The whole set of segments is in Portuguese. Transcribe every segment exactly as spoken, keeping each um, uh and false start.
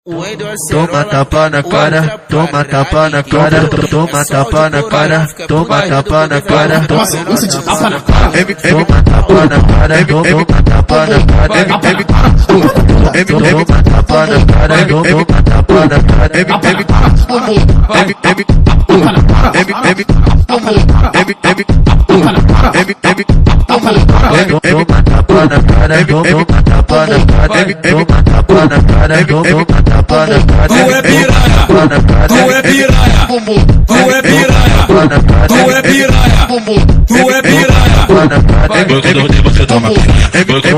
Toma tapa na cara, toma tapa na cara, toma tapa na cara, toma tapa na cara, toma tapa na cara, toma tapa na cara, toma tapa na cara, toma tapa na cara, toma tapa na Tu é piranha, tu é piranha, tu é piranha, tu é piranha, tu é piranha. Eu que dou de você toma piranha. Eu que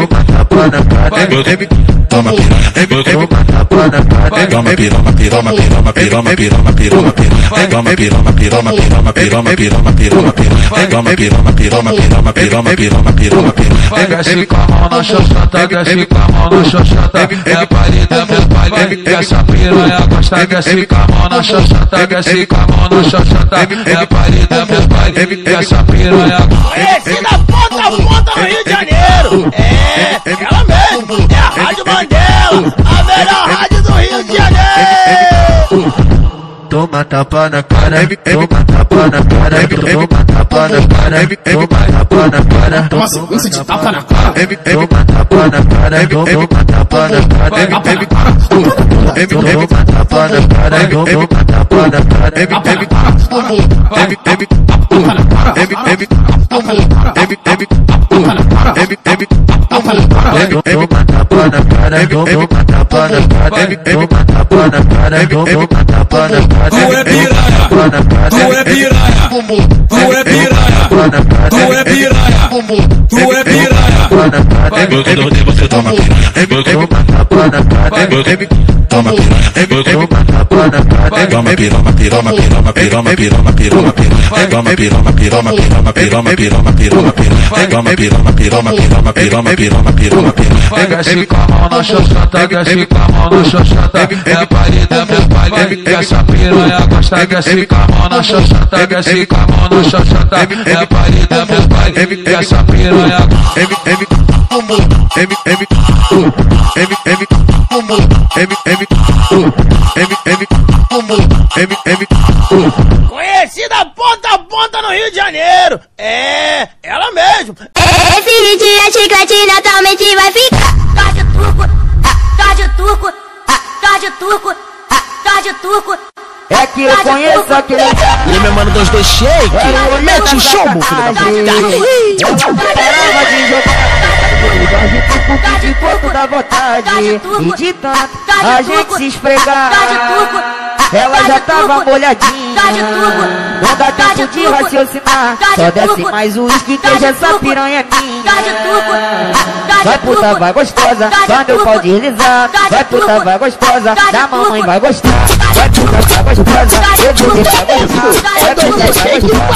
toma piranha. Toma piroma, piroma, piroma, piroma, piroma, piroma, piranha. Toma piroma, piroma, piroma, piroma, piroma, piroma, piranha. Toma piroma, piroma, piroma, piroma, piroma, piroma, piranha. Pega esse com a mão na xoxota, desce com a mão na xoxota. É baile da meu baile, essa piranha gosta. Desce com a mão na xoxota, desce com a mão na xoxota. É baile da meu baile, essa piranha gosta. Esse da ponta a ponta no Rio de Janeiro. É, ela mesmo, é a Rádio Mandela, a melhor rádio do Rio de Janeiro. Toma tapa na cara, toma tapa na cara, toma tapa na cara, toma tapa na cara, toma sequência de tapa na cara, toma tapa na cara, toma tapa na cara, toma tapa na cara, toma tapa na Tu é piranha, tu é piranha, tu é piranha, tu é piranha, tu é piranha. Eu que dou de você toma piranha. Eu que toma piranha. Eu que toma piroma, piroma, piroma, piroma, piroma, piroma, piranha. Toma piroma, piroma, piroma, piroma, piroma, piroma, piranha. Toma piroma, piroma, piroma, piroma, piroma, piroma, piranha. Pega esse com a mão na xoxota, desce com a mão na xoxota. É baile da meu baile, essa piranha gosta. Desce com a mão na xoxota, desce com a mão na xoxota. É baile da meu baile, essa piranha gosta. Conhecida ponta a ponta no Rio de Janeiro. É, ela mesmo. É filho de chiclete, naturalmente vai ficar. Tarde turco, tarde turco, tarde turco, tarde turco. É que eu conheço aquele. E meu mano dos dois shake. Mete o show, meu filho da puta. Eu não parava de jogar. De tuco, de pouco da vontade. E de tanto a gente se esfregar. Ela já tava molhadinha. Não dá tempo de raciocinar. Só desce mais o uísque que hoje essa piranha é minha. Vai puta, vai gostosa. Quando eu pode deslizar. Vai puta, vai gostosa. Da mamãe vai gostar. Vai puta, vai gostosa. Eu vou deixar gostar. Vai puta, vai gostosa. Vai puta,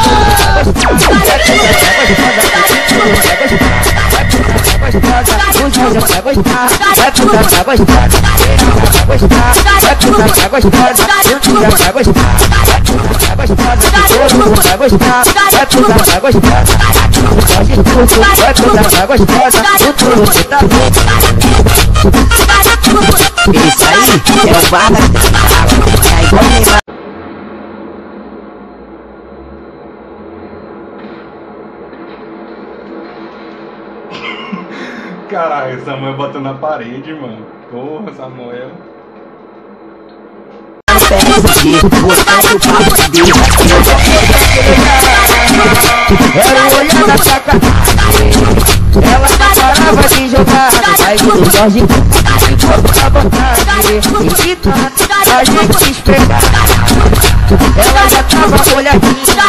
vai gostosa. O Júlio vai gostar. Vai puta, vai gostosa. Vai gostar. Vai puta, vai gostosa. O Júlio vai gostar. Vai puta, vai gostosa. Todo mundo vai gostar. Vai puta, vai gostosa. Pode tudo. Vai puta, vai gostosa. O Júlio tá bom. Isso aí é o barra. É igual Neymar. Caralho, Samuel botou na parede, mano. Porra, Samuel. Era o olhar da saca. Ela não parava de jogar. Aí o Jorge ficou à vontade. E de tanto a gente se esfregar. Ela já tava molhadinha.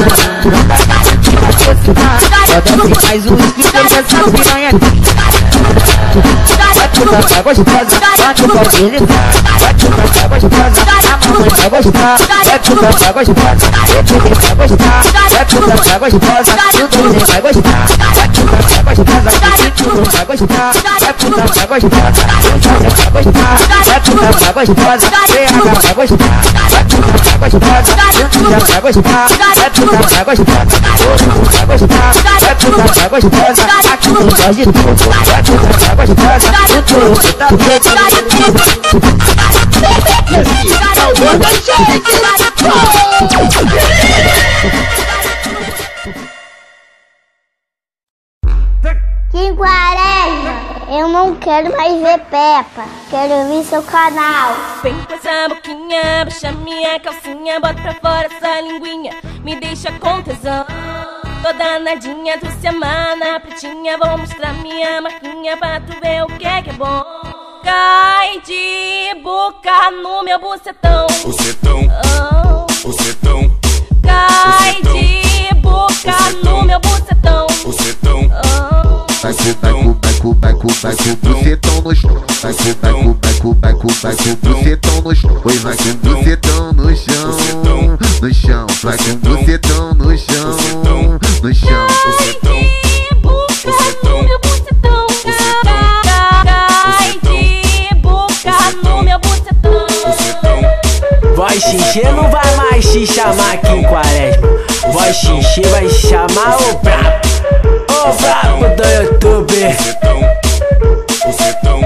Só desce mais o uísque que hoje essa piranha aqui. Vai puta, vai gostosa. Quando pode deslizar. Vai puta, vai gostosa. A mamãe vai gostar. Vai puta, vai gostosa. Eu pude vai gostar. Vai puta, vai gostosa. O Dudley vai gostar. Vai puta, vai gostosa. puta pra gostar, é puta pra gostar, puta pra gostar, é puta pra gostosa, C H pra gostar, é puta pra gostosa, puta pra gostar, é puta pra gostar, puta pra gostar, é puta pra gostosa, aqui no Jorge tudo, é puta pra gostosa, o tudo tá preto. Kim Quaresma, eu não quero mais ver Peppa, quero ver seu canal. Vem com essa boquinha, puxa minha calcinha, bota pra fora essa linguinha, me deixa com tesão. Toda nadinha, tu se amar na pretinha, vou mostrar minha marquinha pra tu ver o que é que é bom. Cai de boca no meu bucetão, bucetão, oh. bucetão. Cai bucetão. de boca bucetão. No meu bucetão, bucetão. Oh. Vai com, vai com, vai com, vai com, vai com bucetão no chão. Vai com, vai com, vai com, vai com, vai com bucetão no chão. Pois vai com bucetão no chão, no chão. Vai com bucetão no chão, no chão. Bucetão, bucetão, bucetão. Cai de boca no meu bucetão. Voz xixi não vai mais te chamar aqui em Quaresma. Voz xixi vai chamar o brabo, o brabo do YouTube. Bucetão, bucetão.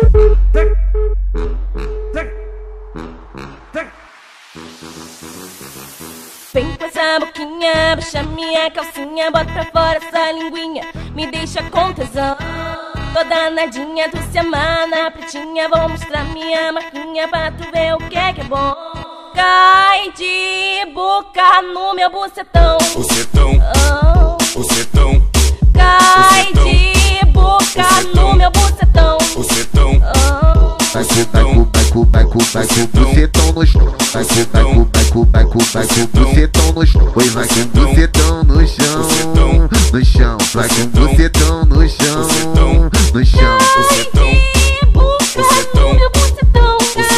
Vem com essa boquinha, puxa minha calcinha, bota pra fora essa linguinha, me deixa com tesão. Toda nadinha, tu se amar na pretinha, vou mostrar minha marquinha pra tu ver o que é que é bom. Cai de boca no meu bucetão, bucetão, oh. bucetão. Cai bucetão. de boca bucetão. no meu bucetão, bucetão. oh. Vai com, vai com, vai com, vai com, vai com bucetão no chão. Vai com, vai com, vai com, vai com, vai com bucetão no chão. Pois vai com bucetão no chão, no chão. Vai com bucetão no chão, no chão. Bucetão, bucetão, bucetão.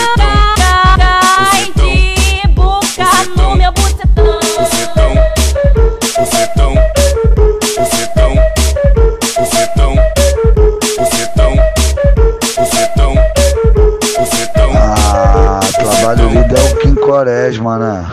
Cai de boca no meu bucetão, bucetão, bucetão, bucetão, bucetão, bucetão, bucetão, bucetão. Ah, trabalho lindo é o Kim Quaresma, né?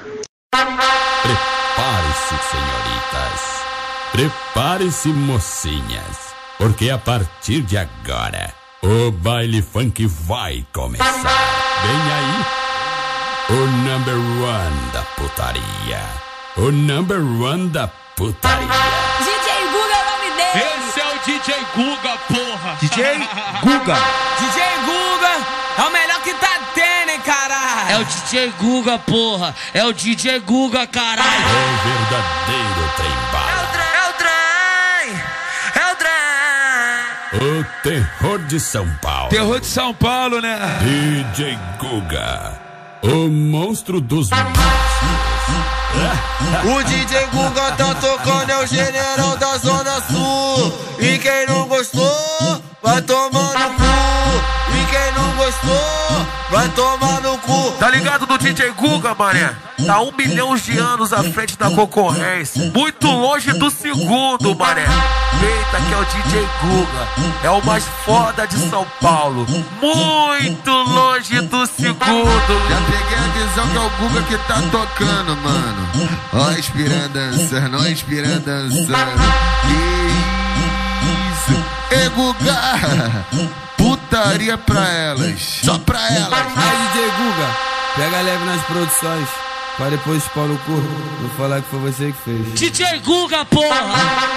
Prepare-se, senhoritas. Prepare-se, mocinhas. Porque a partir de agora, o baile funk vai começar. Vem aí, o number one da putaria. O number one da putaria. D J Guga é o nome dele. Esse é o D J Guga, porra. D J Guga. D J Guga é o melhor que tá tendo, hein, caralho. É o D J Guga, porra. É o D J Guga, caralho. O verdadeiro trem-bala. É o trem, é o trem. O terror de São Paulo. Terror de São Paulo, né? D J Guga, o monstro dos monstros. O D J Guga tá tocando, é o general da Zona Sul. E quem não gostou, vai tomar no cu. E quem não gostou, vai tomar no cu. Tá ligado do D J Guga, mané? Tá um milhão de anos à frente da concorrência. Muito longe do segundo, mané. Eita, que é o D J Guga. É o mais foda de São Paulo. Muito longe do segundo. Já peguei a visão que é o Guga que tá tocando, mano. Ó, inspirando, dançando, ó, inspirando, dançando. Que isso? Ei, Guga, putaria pra elas, só pra elas. Aí, D J Guga, pega leve nas produções, pra depois pau no cu. Vou falar que foi você que fez. D J Guga, porra.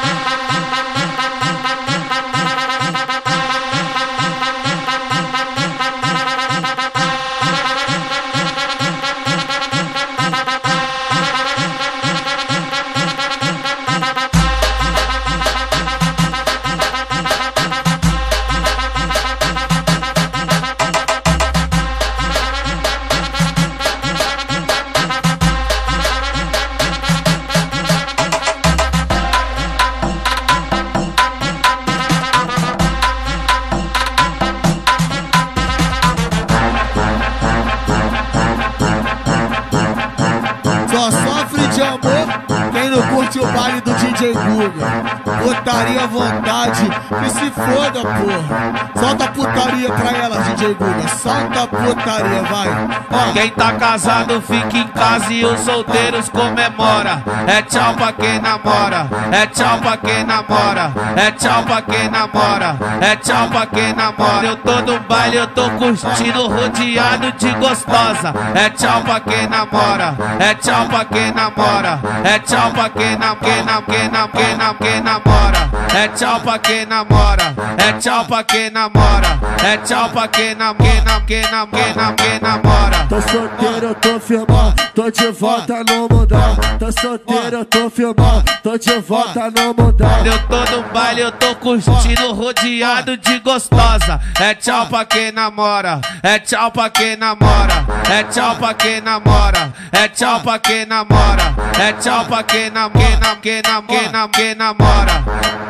Só sofre de amor quem não curte o baile do D J Guga. putaria à vontade, que se foda, porra. Solta a putaria pra ela, D J Guga, solta a putaria, vai. Ó. Quem tá casado fica em casa e os solteiros comemora. É tchau pra quem namora, é tchau pra quem namora, é tchau pra quem namora, é tchau pra quem namora. Eu tô no baile, eu tô curtindo, rodeado de gostosa. É tchau pra quem namora, é tchau pra quem namora, é tchau pra quem nam, quem nam, quem nam, quem nam, quem namora. É tchau pra quem namora, é tchau pra quem namora, é tchau pra quem nam, quem nam, quem nam, quem nam, quem namora. Tô solteiro, eu tô firmão, tô de volta no mundão. Tô solteiro, eu tô firmão, tô de volta no mundão. Eu tô no baile, eu tô curtindo, rodeado de gostosa. É tchau pra quem namora, é tchau pra quem namora, é tchau pra quem namora, é tchau pra quem namora, é tchau pra quem nam, quem nam, quem nam, quem nam, quem namora.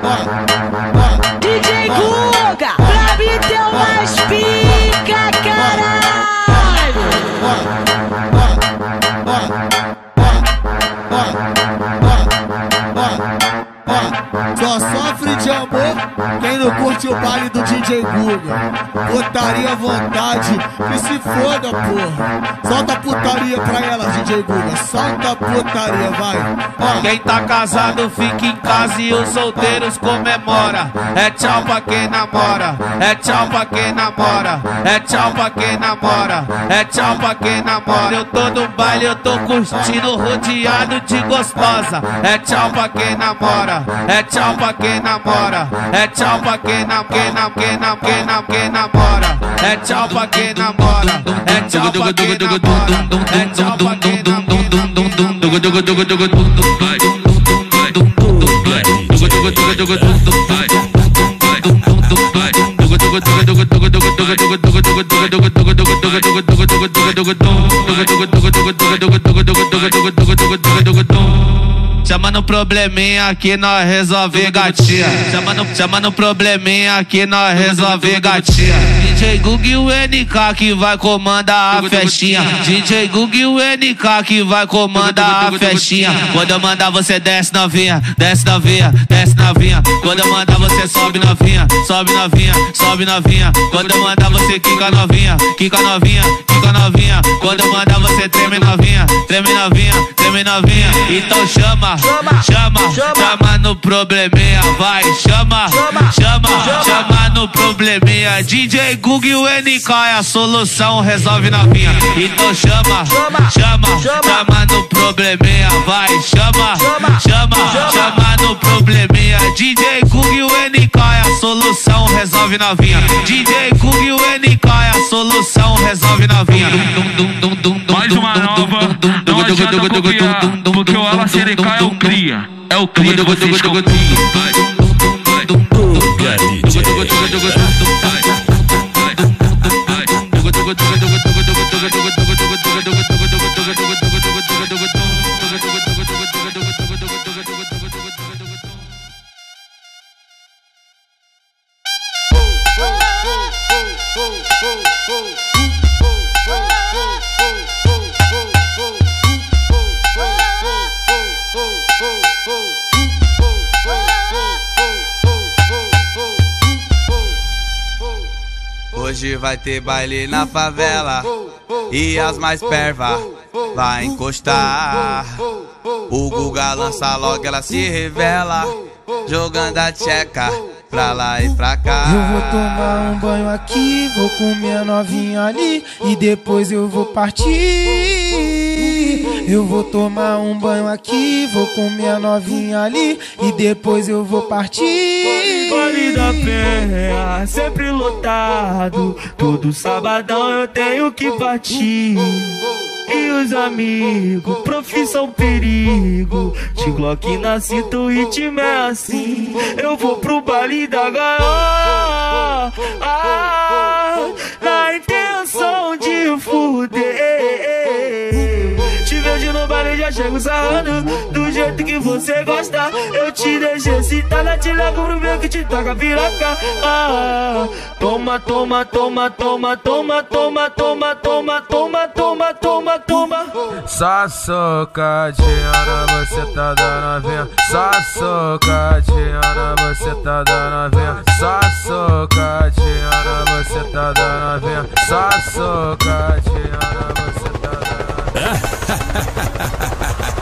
D J Guga, pra mim teu mais pica, caralho. Só sofre de amor quem não curte o baile do D J Guga. Putaria à vontade, que se foda, porra. Solta a putaria pra ela, D J Guga, solta a putaria, vai. Ó. Quem tá casado fica em casa e os solteiros comemora. É tchau pra quem namora, é tchau pra quem namora, é tchau pra quem namora, é tchau pra quem namora. Eu tô no baile, eu tô curtindo, rodeado de gostosa. É tchau pra quem namora, é tchau pra quem namora, é tchau pra quem nam, quem nam, quem nam, quem nam, quem namora. É tchau pra quem namora, é tchau pra quem namora, é tchau pra quem namora. Chama no probleminha que nós resolve gatinha. Chama no, chama no probleminha que nós resolve gatinha. D J Guga e o N K que vai comandar a festinha. D J Guga e o N K que vai comandar a festinha. Quando eu mandar você desce novinha, desce novinha, desce novinha. Quando eu mandar você sobe novinha, sobe novinha, sobe novinha. Quando eu mandar você quica novinha, quica novinha, quica novinha. Quando eu mandar você treme novinha, treme novinha, treme novinha. Então chama, chama, chama, chama no probleminha, vai, chama, chama, chama, chama no probleminha. D J Guga e o N K é a solução, resolve novinha. Então chama, chama, chama, chama no probleminha, vai, chama, chama, chama no probleminha. D J Guga e o N K é a solução, resolve novinha. D J Guga e o N K é a solução, resolve novinha. Mais uma nova, não adianta copiar, porque o Alacereca é o cria, é o cria que vocês copiam. Hoje vai ter baile na favela e as mais perva vai encostar. O Guga lança logo, ela se revela, jogando a tcheca pra lá e pra cá. Eu vou tomar um banho aqui, vou comer a novinha ali e depois eu vou partir. Eu vou tomar um banho aqui, vou comer a novinha ali e depois eu vou partir. Baile da Penha, sempre lotado, todo sabadão eu tenho que partir. E os amigos, profissão perigo, de Glock na cinta, o ritmo é assim. Eu vou pro baile da gaiola, ah, na intenção de fuder. Te vejo no baile, já chego sarrando do jeito que você gosta. Eu te deixo excitada, te levo pro meu que te toca piroca. Ah, toma, toma, toma, toma, toma, toma, toma, toma, toma, toma, toma, toma. Só socadinha, você tá dando vinha. Só socadinha, você tá dando vinha. Só socadinha, você tá dando vinha. Só socadinha, você tá dando vinha.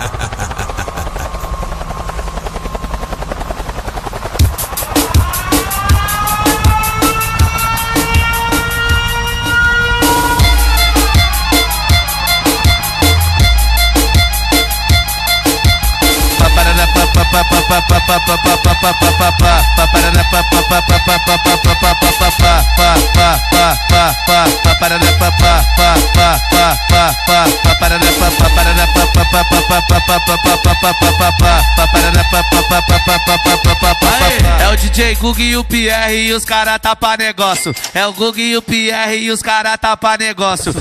É o D J Gug e o Pierre e os cara tapa negócio. É o Gug e o Pierre e os cara tapa negócio.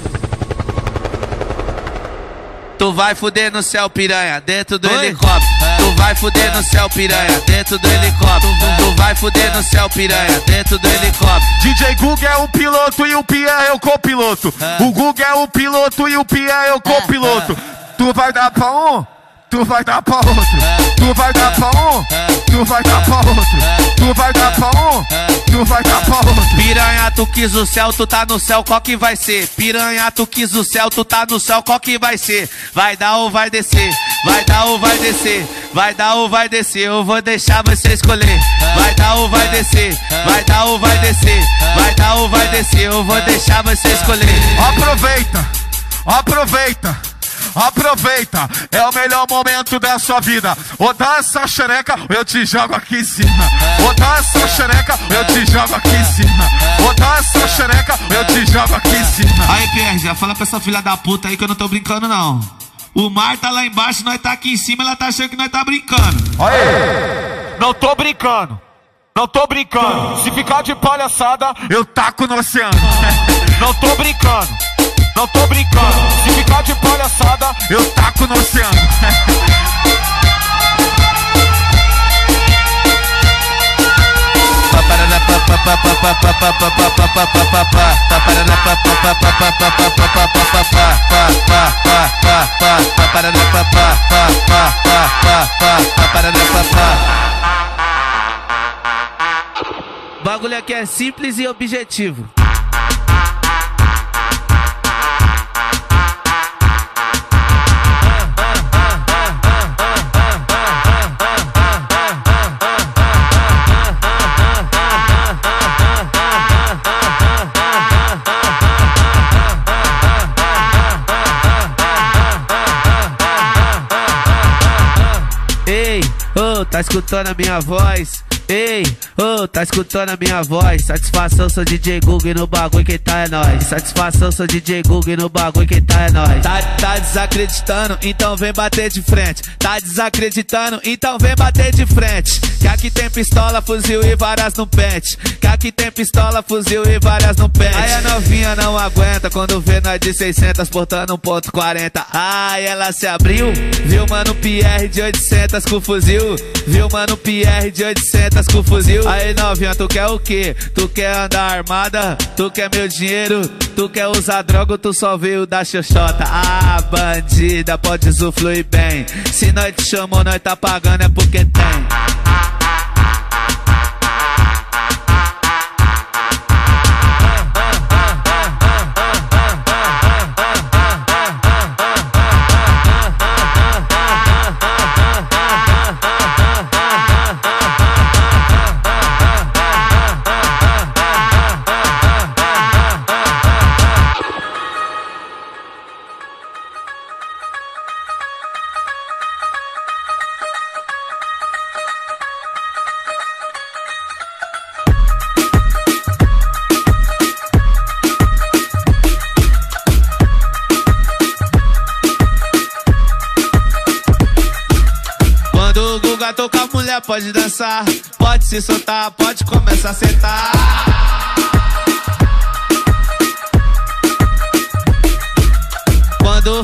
Tu vai fuder no céu, piranha, dentro do Oi? helicóptero. É. Tu vai fuder é. no céu, piranha, dentro do helicóptero. É. Tu vai fuder no céu, piranha, dentro do é. helicóptero. D J Gug é o piloto e o Pierre é o copiloto. É. O Gug é o piloto e o Pierre é o copiloto. É. É. Tu vai dar pra um, tu vai dar pra outro. É. Tu vai dar pra um, é. tu vai dar pra outro. É. Tu vai dar pra um, é. tu vai dar pra outro. Piranha, tu quis o céu, tu tá no céu, qual que vai ser? Piranha, tu quis o céu, tu tá no céu, qual que vai ser? Vai dar ou vai descer? Vai dar ou vai descer? Vai dar ou vai descer? Eu vou deixar você escolher. Vai dar ou vai descer? Vai dar ou vai descer? Vai dar ou vai descer? Eu vou deixar você escolher. Aproveita, aproveita. Aproveita, é o melhor momento da sua vida. Ou dá essa xereca, eu te jogo aqui em cima. Ou dá essa xereca, eu te jogo aqui em cima. Ou dá essa xereca, eu te jogo aqui em cima. Aí, Pierre, já fala pra essa filha da puta aí que eu não tô brincando, não. O mar tá lá embaixo, nós tá aqui em cima, ela tá achando que nós tá brincando. Aí, não tô brincando. Não tô brincando. Se ficar de palhaçada, eu taco no oceano. Não tô brincando. Não tô brincando, se ficar de palhaçada, eu taco no oceano. O bagulho aqui é simples e objetivo. Tá escutando a minha voz? Ei, ô, oh, tá escutando a minha voz? Satisfação, sou D J Gug no bagulho, quem tá é nós. Satisfação, sou D J Gug no bagulho, quem tá é nós. Tá, tá desacreditando, então vem bater de frente. Tá desacreditando, então vem bater de frente. Que aqui tem pistola, fuzil e várias no pente. Que aqui tem pistola, fuzil e várias no pente. Aí a novinha não aguenta quando vê nós de seiscentos portando um ponto quarenta. Ai, ela se abriu, viu mano Pierre de oitocentos com fuzil. Viu mano Pierre de oitocentos com fuzil. Aí novinha, tu quer o quê? Tu quer andar armada? Tu quer meu dinheiro? Tu quer usar droga ou tu só veio da xoxota? Ah, bandida, pode usufruir bem. Se nós te chamou, nós tá pagando é porque tem. Tocar mulher pode dançar, pode se soltar, pode começar a sentar. Quando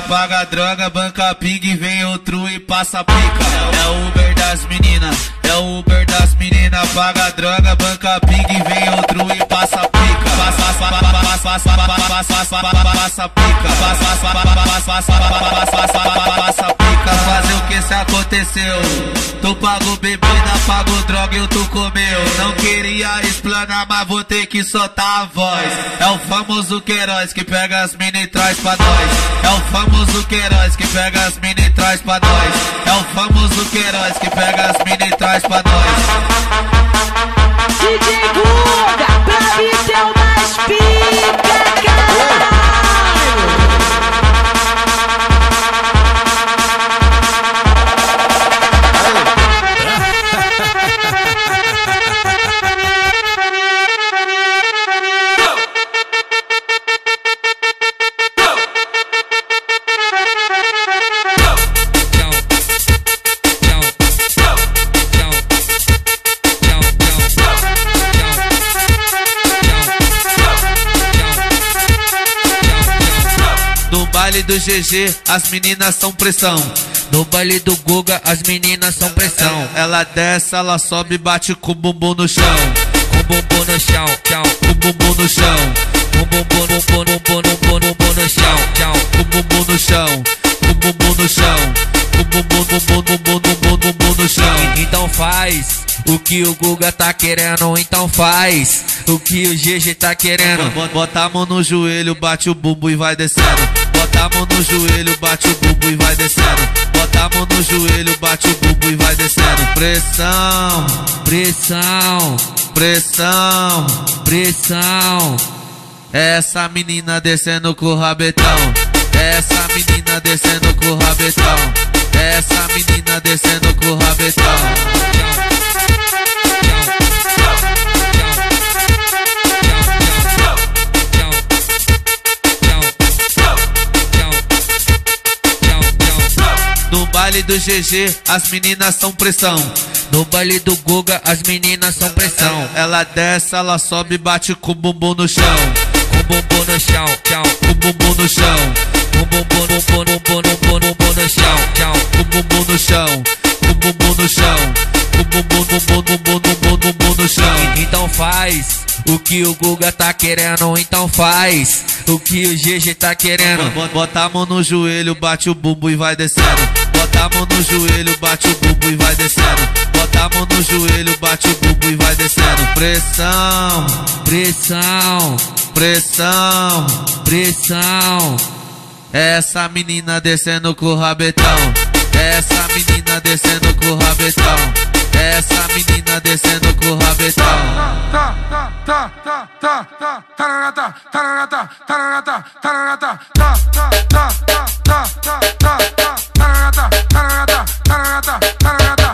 paga droga, banca ping, vem outro e passa pica. É o Uber das meninas, é o Uber das meninas. Paga droga, banca ping, vem outro e passa pica. Passa, passa, passa, passa, passa, passa pica. Passa, passa, passa, passa, passa pica. Fazer o que se aconteceu? Tu pago bebida, pago droga e tu comeu. Não queria explanar, mas vou ter que soltar a voz. É o famoso Queiroz que pega as mina e traz pra nós. É o famoso Queiroz que pega as mina e traz pra nós. É o famoso Queiroz que pega as mina e traz pra nós. D J Guga, pra mim é o mais pica, caralho. No baile do G G, as meninas são pressão. No baile do Guga, as meninas são pressão. Ela desce, ela sobe, bate com o bumbum no chão. Com o bumbum no chão, tchau, com o bumbum no chão. Com o bumbum no bumbum, bumbum, bumbum, bumbum no chão, tchau, com o bumbum no chão. Com o bumbum no chão. Com o bumbum, bumbum, bumbum, bumbum, bumbum no chão. Então faz o que o Guga tá querendo, então faz o que o G G tá querendo. Bota a mão no joelho, bate o bumbum e vai descendo. Bota a mão no joelho, bate o bumbum e vai descendo. Bota a mão no joelho, bate o bumbum e vai descendo. Pressão, pressão, pressão, pressão. Essa menina descendo com o rabetão. Essa menina descendo com o rabetão. Essa menina descendo com o rabetão. No baile do G G, as meninas são pressão. No baile do Guga, as meninas são pressão. Ela desce, ela sobe, bate com o bumbum no chão. Com o bumbum no chão, tchau, com o bumbum no chão. Com o bumbum, bumbum, bumbum, bumbum, bumbum no chão, tchau, com o bumbum no chão. Com o bumbum no chão. Com o bumbum, bumbum, bumbum, bumbum, bumbum no chão. Então faz o que o Guga tá querendo, então faz o que o G G tá querendo. Bota a mão no joelho, bate o bumbum e vai descendo. Bota a mão no joelho, bate o bumbum e vai descendo. Bota a mão no joelho, bate o bumbum e vai descendo. Pressão, pressão, pressão, pressão. Essa menina descendo com o rabetão. Essa menina descendo com o rabetão. Essa menina descendo com o rabetão. Tá, tá, tá, tá, tá, tá, tararata, tararata, tararata, tararata, tá, tá, tá, tá, tá, tá, tá, tá, tararata, tararata, tararata, tararata.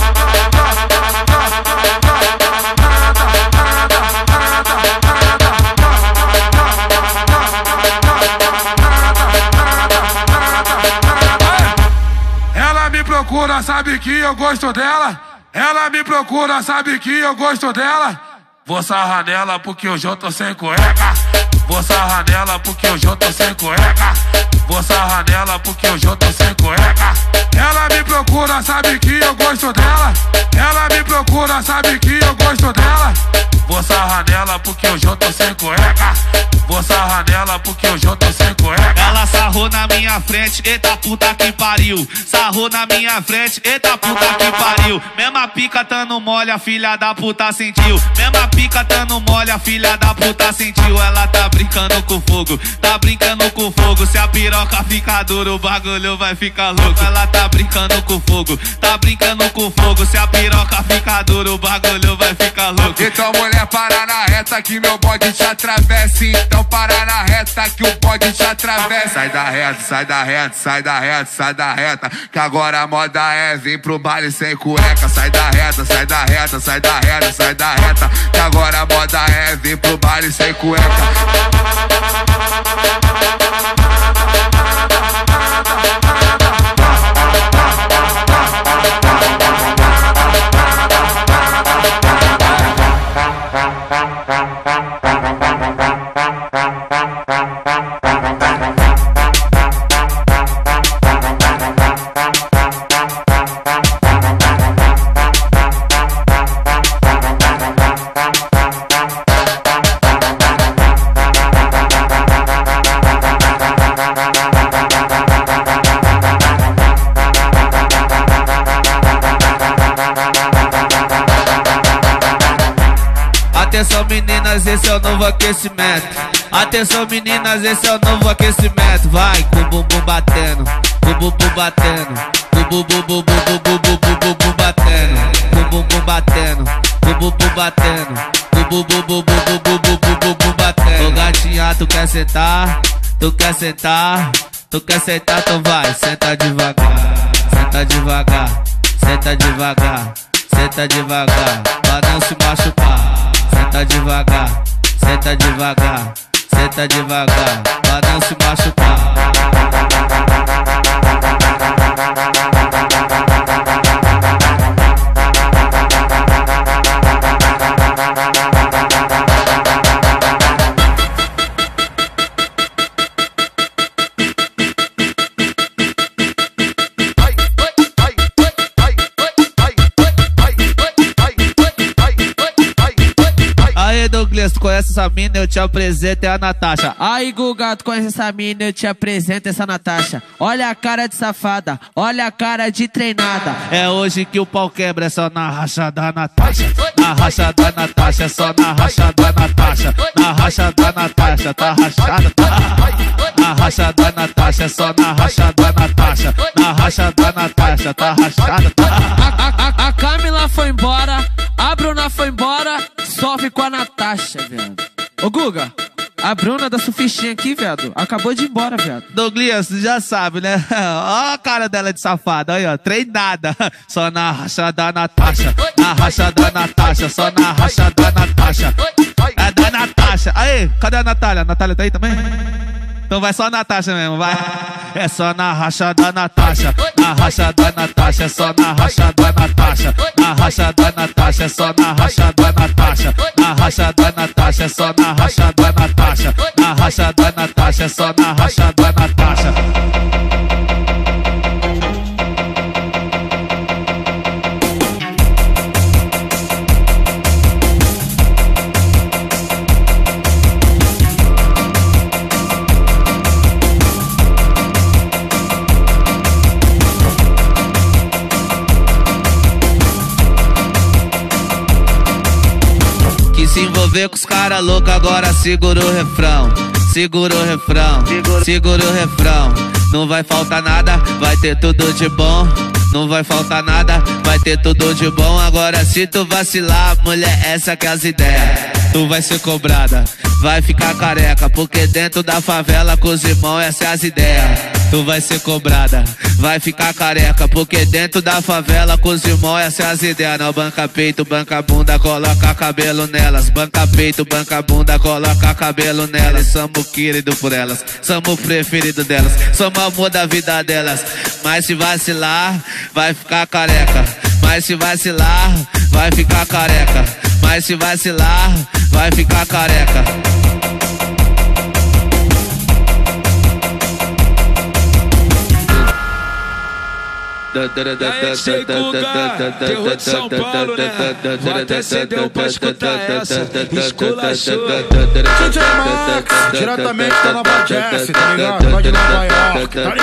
Ela me procura, sabe que eu gosto dela. Ela me procura, sabe que eu gosto dela. Vou sarrar nela porque hoje eu tô sem cueca. Vou sarrar nela porque hoje eu tô sem cueca. Vou sarrar nela porque hoje eu tô sem cueca. Ela me procura, sabe que eu gosto dela. Ela me procura, sabe que eu gosto dela. Vou sarrar nela porque hoje eu tô sem cueca. Vou sarrar nela porque hoje eu tô sem cueca. Ela sarrou na minha frente, eita puta que pariu. Sarrou na minha frente, eita puta que pariu. Mesma pica tando mole, a filha da puta sentiu. Mesma pica tando mole, a filha da puta sentiu. Ela tá brincando com fogo, tá brincando com fogo. Se a piroca ficar dura, o bagulho vai ficar louco. Ela tá brincando com fogo, tá brincando com fogo. Se a piroca ficar dura, o bagulho vai ficar louco. Então mulher, para na reta que meu bode te atravessa. Então para na reta que o bode te atravessa. Sai da reta, sai da reta, sai da reta, sai da reta. Que agora a moda é vir pro baile sem cueca. Sai da reta, sai da reta, sai da reta, sai da reta. Que agora a moda é vir pro baile sem cueca. meninas, esse é o novo aquecimento. Atenção meninas, esse é o novo aquecimento. Vai, com o bumbum batendo, com o bumbum batendo, com o bumbum bumbum bumbum bumbum bumbum batendo, com o bumbum batendo, com o bumbum batendo, com o bumbum bumbum bumbum bumbum bumbum batendo. Ô gatinha, tu quer sentar? Tu quer sentar? Tu quer sentar? Então vai, senta devagar, senta devagar, senta devagar, senta devagar, pra não se machucar. Senta devagar, senta devagar, senta devagar, pra não se machucar. Tu conhece essa mina, eu te apresento, é a Natasha. Aí, Guga, tu conhece essa mina, eu te apresento essa Natasha. Olha a cara de safada, olha a cara de treinada. É hoje que o pau quebra, é só na racha da Natasha. Na racha da Natasha, é só na racha da Natasha. Na racha da Natasha, tá rachada, tá. Na racha da Natasha, é só na racha da Natasha. Na racha da Natasha, tá rachada, tá. A, a, a Camila foi embora, a Bruna foi embora, sofre com a Natasha, viado. Ô Guga, a Bruna da surfistinha aqui, viado, acabou de ir embora, viado. Douglas, você já sabe, né? Ó a cara dela de safada, aí ó, treinada. Só na racha da Natasha, na racha da Natasha, só na racha da Natasha. É da Natasha. Aí, cadê a Natália? A Natália tá aí também? Então vai só a Natasha mesmo, vai. É só na racha da Natasha, na racha da Natasha, é só na racha da Natasha. Na racha da Natasha, é só na racha da Natasha. Na racha da Natasha, é só na racha da Natasha. Na racha da Natasha, é só na racha da Natasha. Se envolver com os cara louco, agora segura o refrão. Segura o refrão, segura o refrão. Não vai faltar nada, vai ter tudo de bom. Não vai faltar nada, vai ter tudo de bom. Agora se tu vacilar, mulher, essa que é as ideias. Tu vai ser cobrada, vai ficar careca, porque dentro da favela com os irmãos, essa é as ideias. Tu vai ser cobrada, vai ficar careca, porque dentro da favela com os irmãos, essa é as ideias. Não banca peito, banca bunda, coloca cabelo nelas. Banca peito, banca bunda, coloca cabelo nelas. Somos querido por elas, somos preferido delas, somos amor da vida delas. Mas se vacilar, vai ficar careca. Mas se vacilar, vai ficar careca. Mas se vacilar, vai ficar careca. Aí, Tchê Guga, terror de São Paulo, né? Vou até acender um pra escutar essa. Esculachou. D J Max, diretamente da Nova Jersey, tá ligado? Lá de Nova York, tá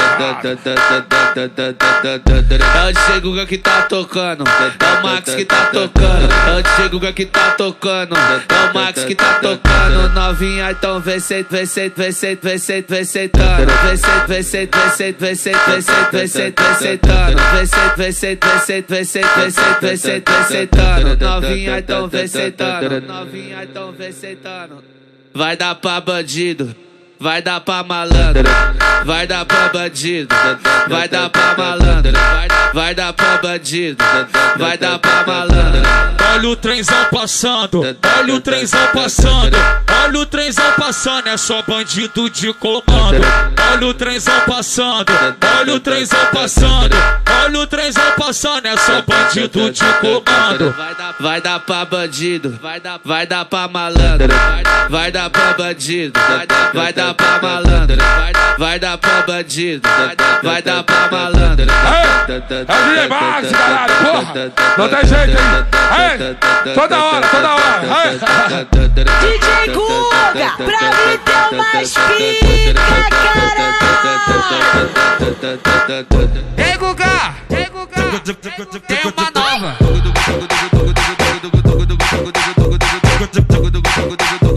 ligado? É o Tchê Guga que tá tocando, é o Max que tá tocando. É o Tchê Guga que tá tocando, é o Max que tá tocando. Novinha, então vem sent, vem sent, vem sent, vem sent, vem sentando. Vem sent, vem sent, vem sent, vem sent, vem sent, vem sent, vem sentando. Vem sent, vem sent, vem sent, vem sent, vem sent, vem sent, vem sentando. Novinha, então vem sentando. Novinha, então vem sentando. Vai dar pra bandido, vai dar pra malandro, vai dar pra bandido, vai dar pra malandro, vai dar pra bandido, vai dar pra malandro. Olha o trenzão passando, olha o trenzão passando, olha o trenzão passando, é só bandido de comando. Olha o trenzão passando, olha o trenzão passando, olha o trenzão passando, é só bandido de comando. Vai dar pra bandido, vai dar, vai dar pra malandro, vai dar pra bandido, vai dar pra malandro, vai dar pra bandido, vai dar pra malandro. É de demais, caralho, porra, não tem jeito aí. Ei, toda hora, toda hora. D J Guga, pra mim tem mais pica, caralho. Ei, Guga, ei, Guga, tem uma nova.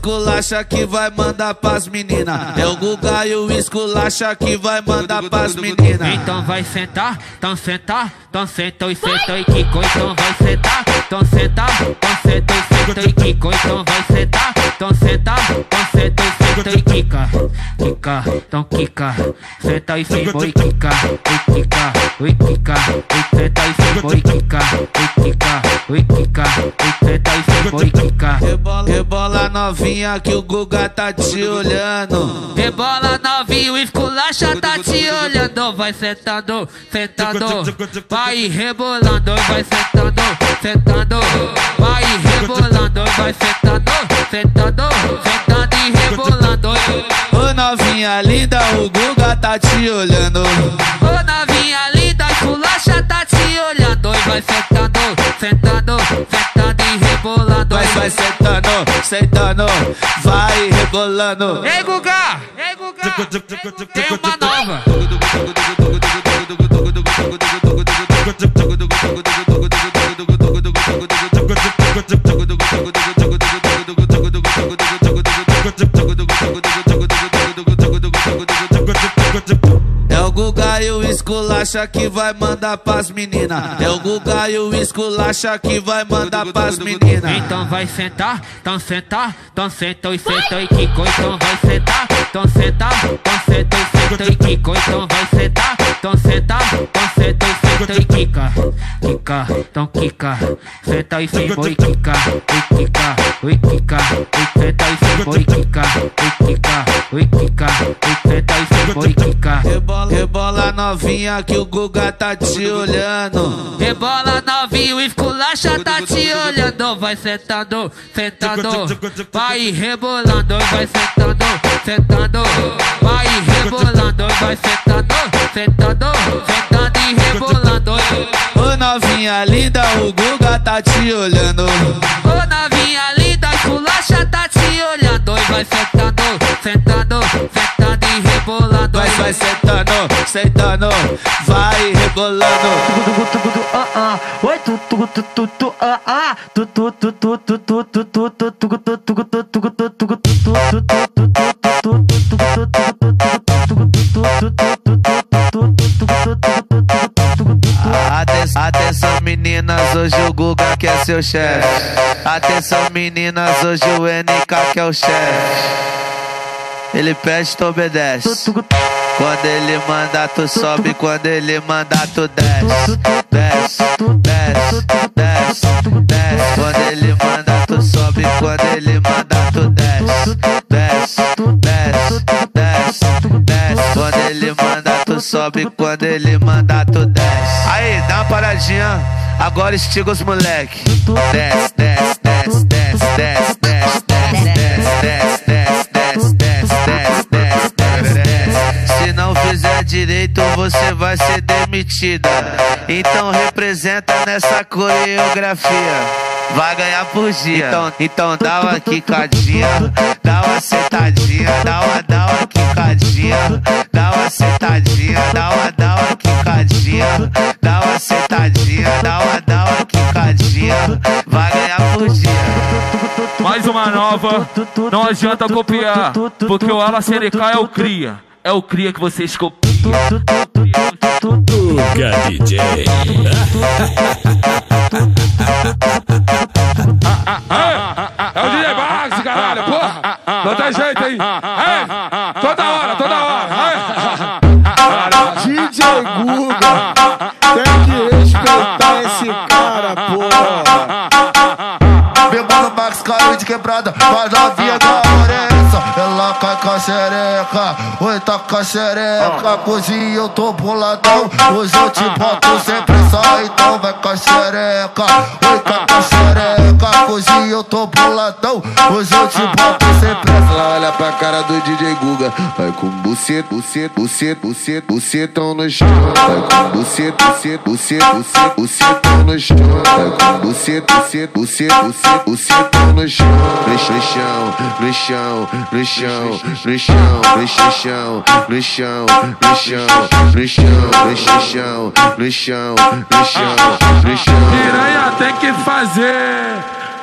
esculacha que vai mandar pras meninas. É o Guga e o esculacha que vai mandar pras meninas. Então vai sentar, então sentar, então senta e senta e quico. Então vai sentar, então sentar, então senta e senta e quico. Então vai sentar, então sentar, então senta e senta e quica. Quica, então quica, senta e senta e quica. Oi quica, oi quica, oi senta e senta e quica. Oi quica, oi quica, oi senta e senta e quica. Rebola, rebola novinha que o Guga tá te olhando. Rebola novinho, o esculacha tá te olhando. Vai sentando, sentando, vai rebolando, vai sentando, sentando, vai rebolando, vai sentando, sentando, sentando e rebolando. Ô novinha linda, o Guga tá te olhando. Ô novinha linda, o esculacha tá te olhando. E vai sentando, sentando, sentando e rebolando. Vai, vai sentando, sentando, vai rebolando. Ei Guga, ei Guga, tem uma nova. É o Guga e o esculacha que vai mandar pras meninas. É o Guga e o esculacha que vai mandar pras meninas. Então vai sentar, então sentar, então senta e senta e quico. Então vai sentar, então sentar, então senta e senta e quico. Então vai sentar, então sentar, então senta e senta e quica. Quica, então quica, senta e senta e quica. Oi quica, oi quica, oi senta e senta e quica. Oi quica, oi quica, oi senta e senta e quica. Rebola, rebola novinha que o Guga tá te olhando. Rebola novinho, o esculacha tá te olhando. Vai sentando, sentando, vai rebolando, vai sentando, sentando, vai rebolando, vai sentando, sentando, sentando e rebolando. Ô novinha linda, o Guga tá te olhando. Ô novinha linda, o esculacha tá te olhando. E vai sentando, sentando, sentando e rebolando. Vai, vai sentando, sentando, vai rebolando. Oi, tu tu tu tu tu ah ah tu tu tu tu tu tu tu tu tu tu tu tu tu tu Atenção meninas, hoje o Guga quer seu chefe. Atenção meninas, hoje o N K quer o chefe. Ele pede, tu obedece. Quando ele manda, tu sobe. Quando ele manda, tu desce. Desce, desce, desce, desce. Quando ele manda, tu sobe. Quando ele manda, tu desce. Desce, desce, desce, desce. Quando ele manda, tu sobe. Quando ele manda, tu desce. Aí, dá uma paradinha. Agora estiga os moleque. Desce, desce, desce, desce, desce, desce, desce, desce, desce, desce, desce, desce, desce. Se não fizer direito, você vai ser demitida. Então representa nessa coreografia. Vai ganhar por dia. Então, então dá uma quicadinha, dá uma sentadinha, dá uma, dá uma quicadinha, dá uma sentadinha, dá uma, dá uma quicadinha, dá uma sentadinha, dá uma, dá uma quicadinha. Vai ganhar por dia. Mais uma nova, não adianta copiar, porque o Ala C N K é o cria, é o cria que vocês copiam. Guga D J. É o D J Bax, caralho, porra! Não tem jeito aí! É, toda hora, toda hora! É. D J Guga, tem que respeitar esse cara, porra! Bebando Max, caiu de quebrada, mas a novinha da hora é essa. Ela cai com a xereca, oi, tá com a xereca. Hoje eu tô boladão, hoje eu te boto sem pressa. Então vai com a xereca, oi, tá com a xereca. Hoje eu tô boladão, hoje eu te boto sem pressa. Ela olha pra cara do D J Guga, vai com buceta, buceta, buceta, buceta, bucetão no chão. Vai com buceta, buceta, buceta, buceta, bucetão no chão. Vai com buceta, buceta, buceta, buceta, bucetão no chão. No chão, no chão, no chão, no chão, no chão, no chão, no chão, no chão, no chão, no chão, no chão, no chão. Piranha tem que fazer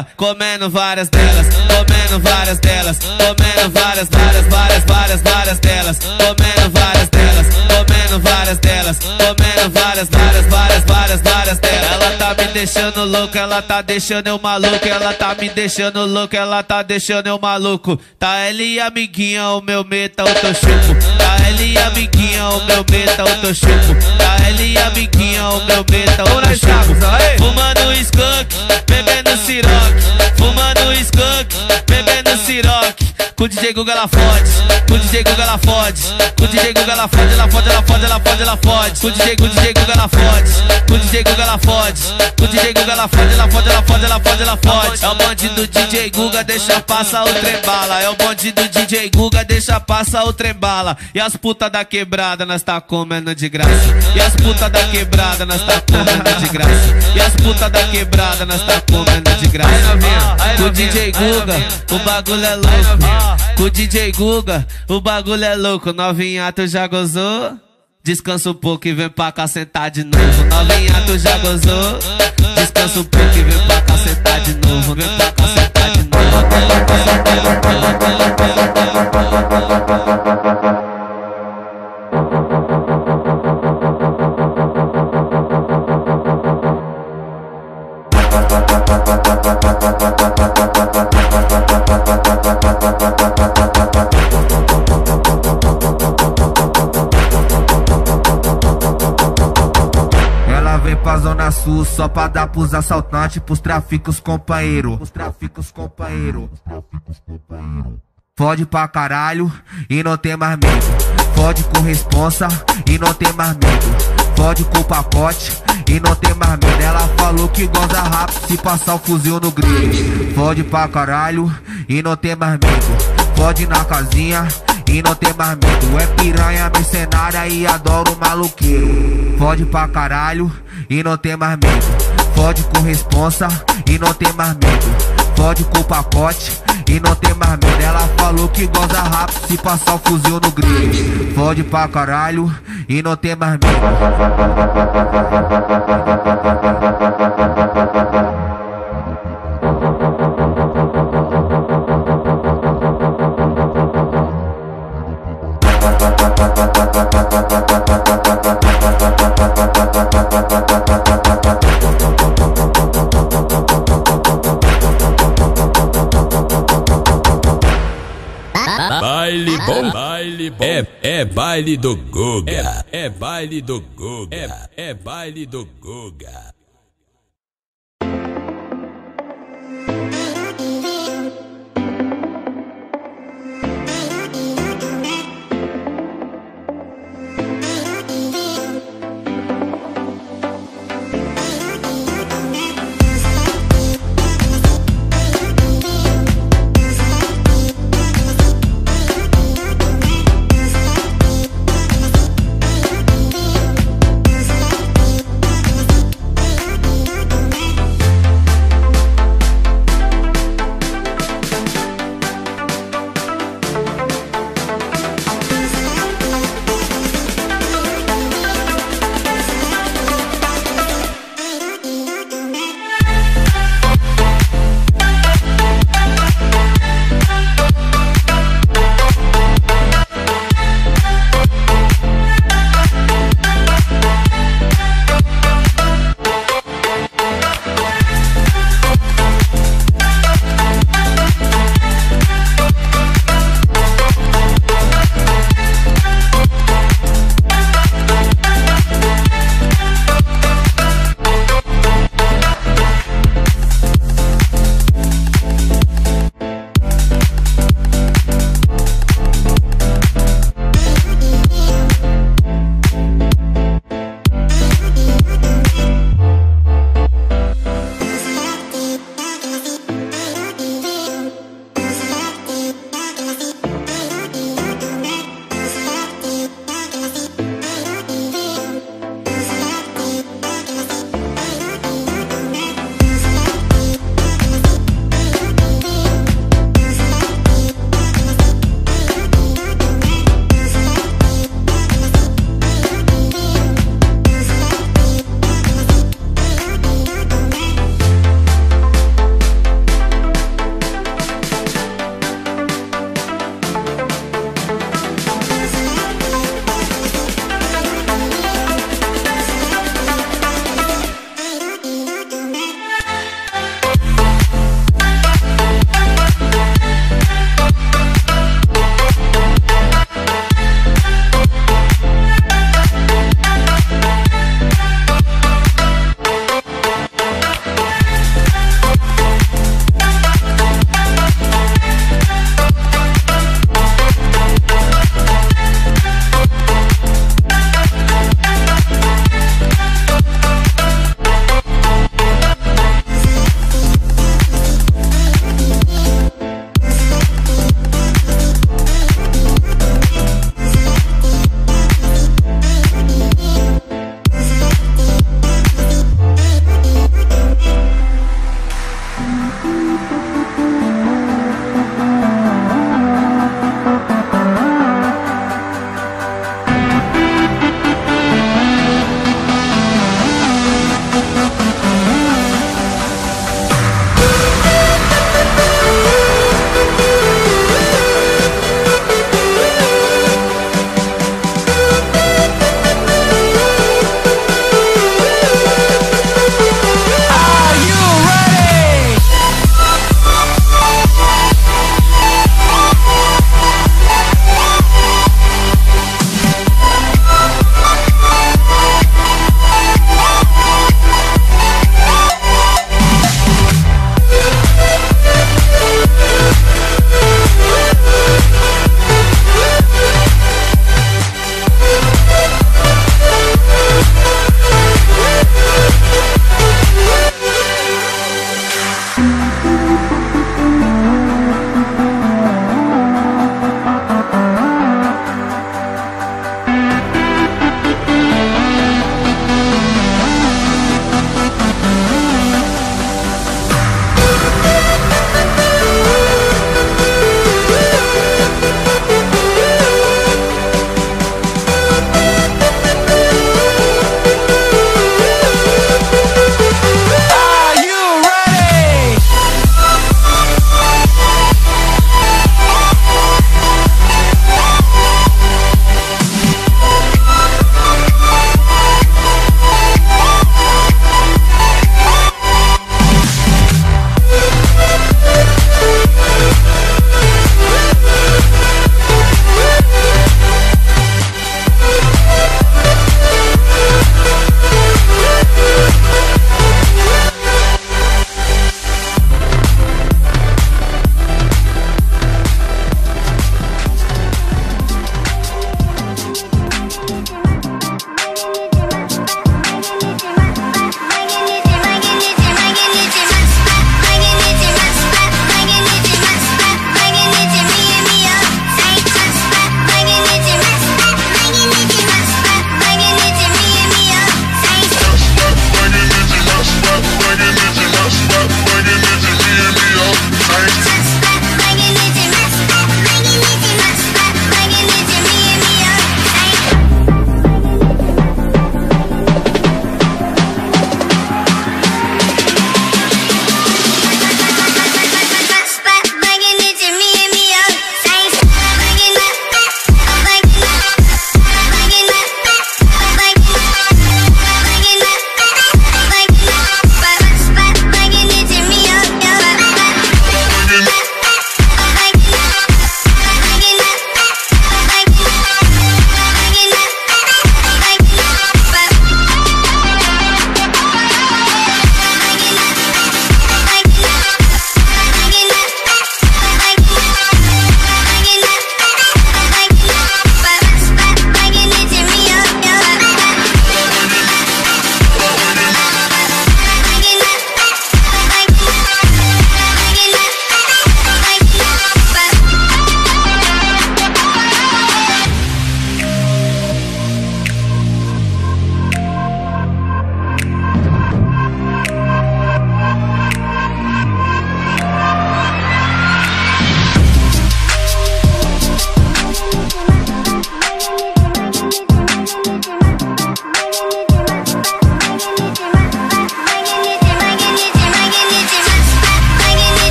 Guga, comendo várias delas, comendo várias delas, comendo várias, várias, várias, várias, várias delas, comendo várias delas, comendo várias delas, comendo várias, várias, várias, várias, várias delas. Ela tá me deixando louco, ela tá deixando eu maluco, ela tá me deixando louco, ela tá deixando eu maluco. Tá ela e amiguinha, o meu meta, o teu chupo. Tá ela e amiguinha, o meu meta, o teu chupo. Tá ela e amiguinha, o meu meta, o teu chupo. Fumando skunk, bebendo siroque. Fumando skunk, bebendo siroque. Com o D J Guga ela fode, com o D J Guga ela fode, com o D J Guga ela fode, ela fode, ela fode, ela fode, ela fode. Com o D J, com o D J Guga ela fode, com o D J Guga ela fode, com o D J Guga ela fode, ela fode, ela fode, ela fode, ela fode. É o bonde do D J Guga, deixa passa o trem bala. É o bonde do D J Guga, deixa passa o trem bala. E as puta da quebrada nós tá comendo de graça. E as puta da quebrada nós tá comendo de graça. E as puta da quebrada nós tá comendo de graça. Com o D J Guga, o bagulho é louco. Com o D J Guga, o bagulho é louco. Novinha, tu já gozou? Descansa um pouco e vem pra cá sentar de novo. Novinha, tu já gozou? Descansa um pouco e vem pra cá sentar de novo. Vem pra cá sentar de novo. Pra Zona Sul, só pra dar pros assaltantes, pros traficos companheiro. Pros traficos companheiro. Fode pra caralho e não tem mais medo. Fode com responsa e não tem mais medo. Fode com pacote e não tem mais medo. Ela falou que goza rápido se passar o fuzil no grilo. Fode pra caralho e não tem mais medo. Fode na casinha e não tem mais medo. É piranha mercenária e adoro maluqueiro. Fode pra caralho e não tem mais medo. Fode com responsa e não tem mais medo. Fode com pacote e não tem mais medo. Ela falou que goza rápido se passar o fuzil no grilo. Fode pra caralho e não tem mais medo. Baile bom, baile bom. É, é baile do Guga. É, é baile do Guga. É, é baile do Guga.